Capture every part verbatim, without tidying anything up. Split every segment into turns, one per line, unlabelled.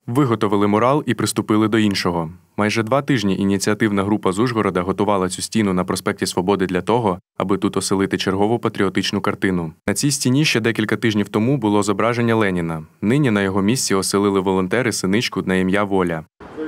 Виготовили мурал і приступили до іншого. Майже два тижні ініціативна група з Ужгорода готувала цю стіну на проспекті Свободи для того, аби тут оселити чергову патріотичну картину. На цій стіні ще декілька тижнів тому було зображення Леніна. Нині на його місці оселили волонтери синичку на ім'я Воля.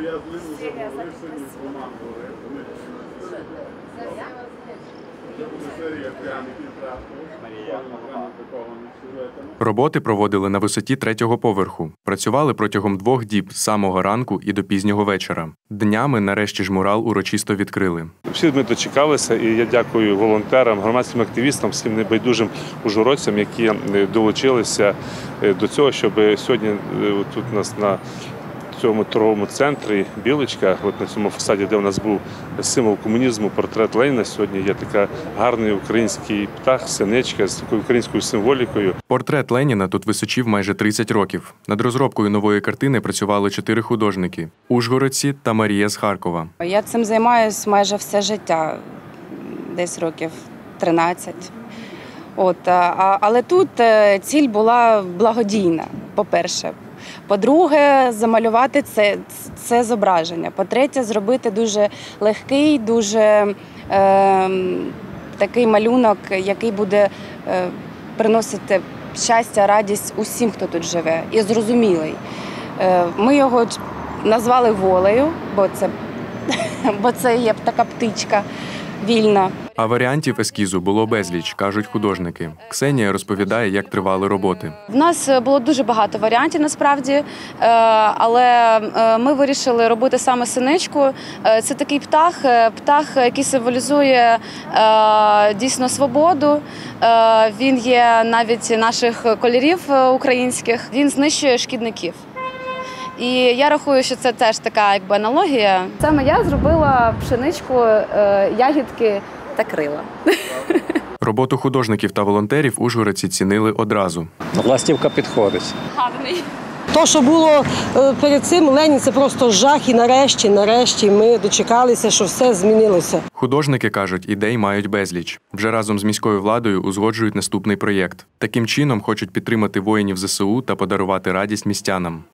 Роботи проводили на висоті третього поверху. Працювали протягом двох діб з самого ранку і до пізнього вечора. Днями нарешті ж мурал урочисто відкрили.
Всі ми дочекалися, і я дякую волонтерам, громадським активістам, всім небайдужим ужгородцям, які долучилися до цього, щоб сьогодні тут у нас на в цьому торговому центрі «Білочка», от на цьому фасаді, де у нас був символ комунізму, портрет Леніна, сьогодні є така гарний український птах, синичка з такою українською символікою.
Портрет Леніна тут височив майже тридцять років. Над розробкою нової картини працювали чотири художники – ужгородці та Марія з Харкова.
Я цим займаюся майже все життя, десь років тринадцять. От, але тут ціль була благодійна, по-перше. По-друге, замалювати це, це зображення. По-третє, зробити дуже легкий, дуже е, такий малюнок, який буде е, приносити щастя, радість усім, хто тут живе, і зрозумілий. Е, ми його назвали Волею, бо це, бо це є така птичка вільна.
А варіантів ескізу було безліч, кажуть художники. Ксенія розповідає, як тривали роботи.
В нас було дуже багато варіантів, насправді, але ми вирішили робити саме синичку. Це такий птах, птах, який символізує дійсно свободу. Він є навіть наших кольорів українських. Він знищує шкідників. І я рахую, що це теж така якби аналогія. Саме я зробила пшеничку, ягідки та крила.
Роботу художників та волонтерів ужгородці цінили одразу.
Ластівка підходить.
Гарний.
То, що було перед цим, Ленін, це просто жах. І нарешті, нарешті ми дочекалися, що все змінилося.
Художники, кажуть, ідей мають безліч. Вже разом з міською владою узгоджують наступний проєкт. Таким чином хочуть підтримати воїнів зе се у та подарувати радість містянам.